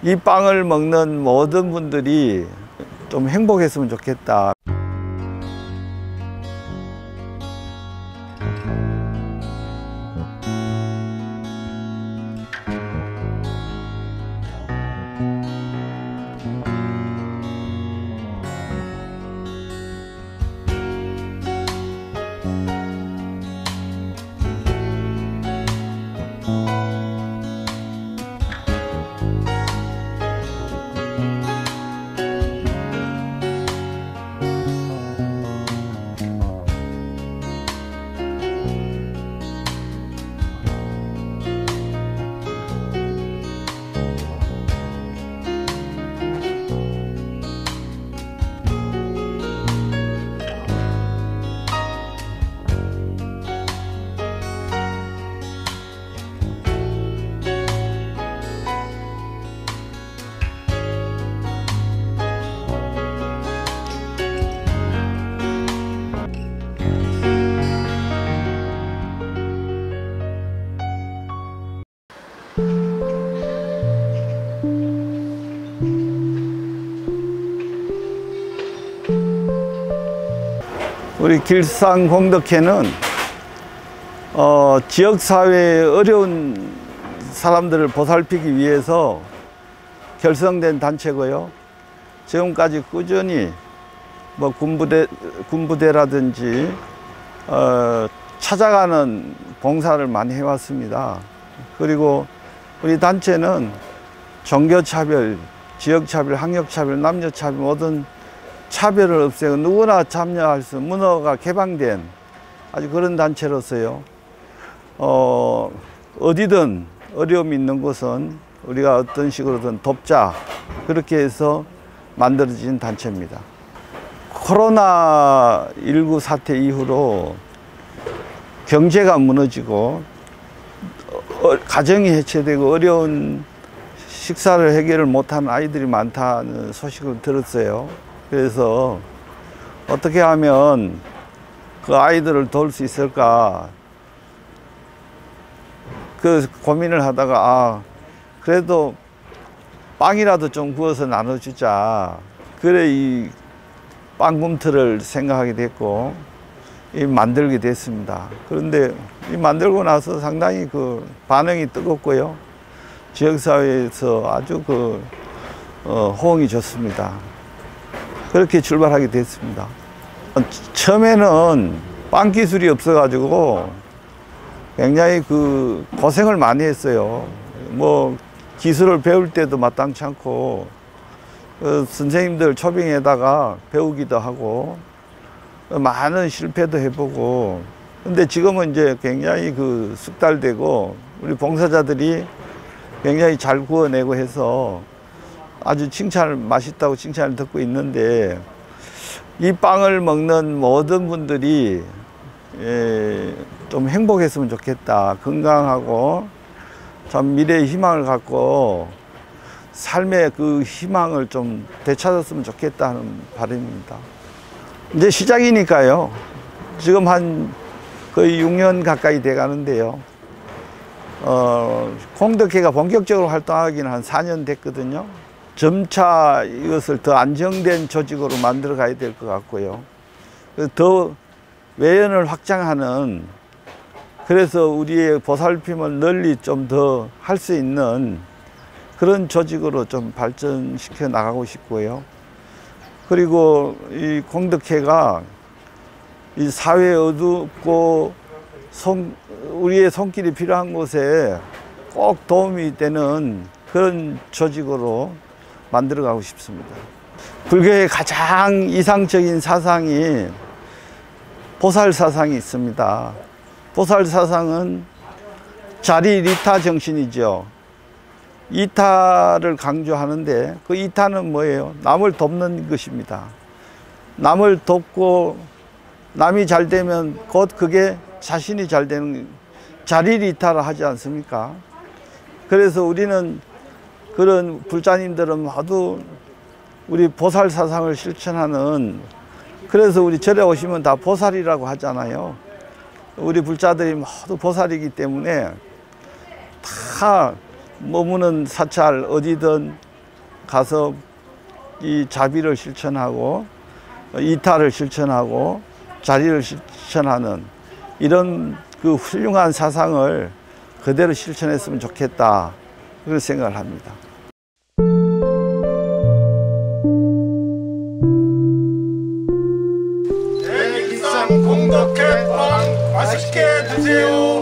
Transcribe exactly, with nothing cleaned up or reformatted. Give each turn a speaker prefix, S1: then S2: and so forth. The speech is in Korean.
S1: 이 빵을 먹는 모든 분들이 좀 행복했으면 좋겠다. 우리 길상 공덕회는 어, 지역사회의 어려운 사람들을 보살피기 위해서 결성된 단체고요. 지금까지 꾸준히 뭐 군부대, 군부대라든지 어, 찾아가는 봉사를 많이 해왔습니다. 그리고 우리 단체는 종교차별, 지역차별, 학력차별, 남녀차별 모든 차별을 없애고 누구나 참여할 수, 문화가 개방된 아주 그런 단체로서요. 어, 어디든 어려움이 있는 곳은 우리가 어떤 식으로든 돕자, 그렇게 해서 만들어진 단체입니다. 코로나 십구 사태 이후로 경제가 무너지고 어, 가정이 해체되고 어려운 식사를 해결을 못하는 아이들이 많다는 소식을 들었어요. 그래서 어떻게 하면 그 아이들을 도울 수 있을까 그 고민을 하다가 아 그래도 빵이라도 좀 구워서 나눠주자, 그래 이 빵꿈틀을 생각하게 됐고 이 만들게 됐습니다. 그런데 이 만들고 나서 상당히 그 반응이 뜨겁고요, 지역사회에서 아주 그 어, 호응이 좋습니다. 그렇게 출발하게 됐습니다. 처음에는 빵 기술이 없어가지고 굉장히 그 고생을 많이 했어요. 뭐 기술을 배울 때도 마땅치 않고 그 선생님들 초빙에다가 배우기도 하고 많은 실패도 해보고, 근데 지금은 이제 굉장히 그 숙달되고 우리 봉사자들이 굉장히 잘 구워내고 해서 아주 칭찬을, 맛있다고 칭찬을 듣고 있는데, 이 빵을 먹는 모든 분들이 예, 좀 행복했으면 좋겠다. 건강하고 참 미래의 희망을 갖고 삶의 그 희망을 좀 되찾았으면 좋겠다 하는 바람입니다. 이제 시작이니까요. 지금 한 거의 육 년 가까이 돼 가는데요. 어, 공덕회가 본격적으로 활동하기는 한 사 년 됐거든요. 점차 이것을 더 안정된 조직으로 만들어 가야 될 것 같고요. 더 외연을 확장하는, 그래서 우리의 보살핌을 널리 좀 더 할 수 있는 그런 조직으로 좀 발전시켜 나가고 싶고요. 그리고 이 공덕회가 이 사회에 어둡고 손, 우리의 손길이 필요한 곳에 꼭 도움이 되는 그런 조직으로 만들어가고 싶습니다. 불교의 가장 이상적인 사상이 보살 사상이 있습니다. 보살 사상은 자리 리타 정신이죠. 이타를 강조하는데 그 이타는 뭐예요? 남을 돕는 것입니다. 남을 돕고 남이 잘 되면 곧 그게 자신이 잘 되는 자리 리타를 하지 않습니까? 그래서 우리는 그런 불자님들은 모두 우리 보살 사상을 실천하는, 그래서 우리 절에 오시면 다 보살이라고 하잖아요. 우리 불자들이 모두 보살이기 때문에 다 머무는 사찰 어디든 가서 이 자비를 실천하고 이타를 실천하고 자리를 실천하는 이런 그 훌륭한 사상을 그대로 실천했으면 좋겠다, 그런 생각을 합니다.
S2: 대기상 공덕회 빵 맛있게 드세요.